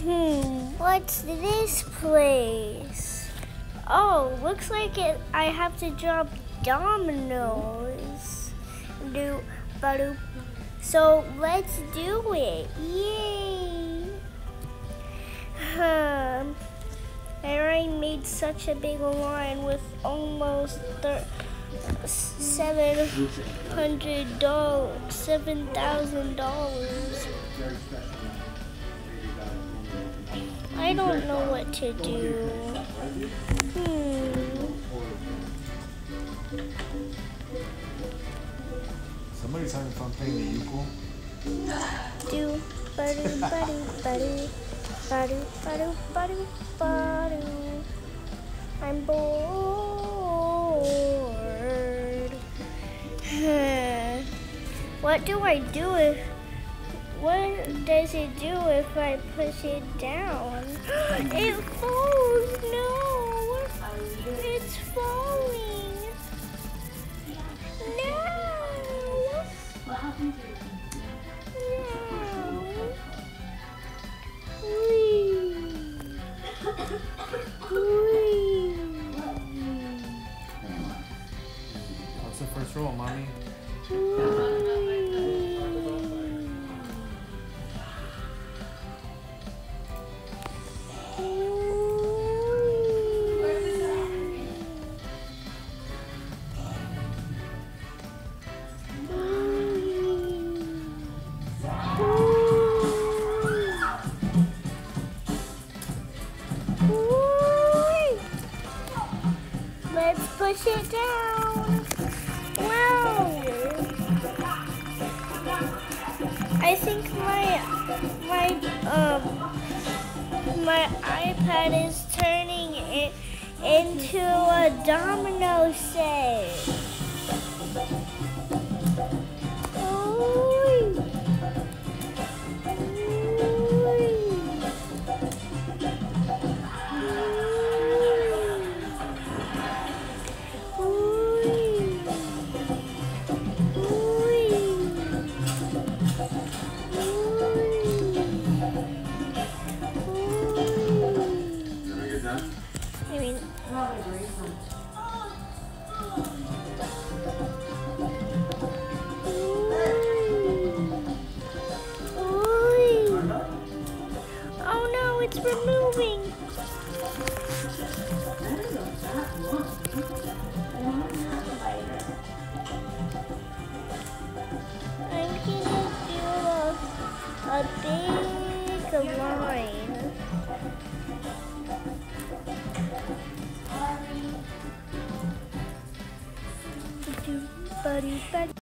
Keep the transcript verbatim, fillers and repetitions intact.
Hmm, what's this place? Oh, looks like it. I have to drop dominoes. Do, ba-doop. So let's do it. Yay! Um, I already made such a big line with almost seven hundred dollars, seven thousand dollars. I don't know what to do. Hmm. Somebody's having fun playing the ukulele. Do ba-do ba-do ba-do ba-do ba-do ba-do ba-do. I'm bored. What do I do if? What does it do if I push it down? It falls! No! It's falling! No! No! Whee! Whee! What's the first roll, mommy? Let's push it down. Wow. I think my my um my iPad is turning it into a domino set. I mean, oh no, it's removing. I'm gonna do a, a big line. Buddy, buddy.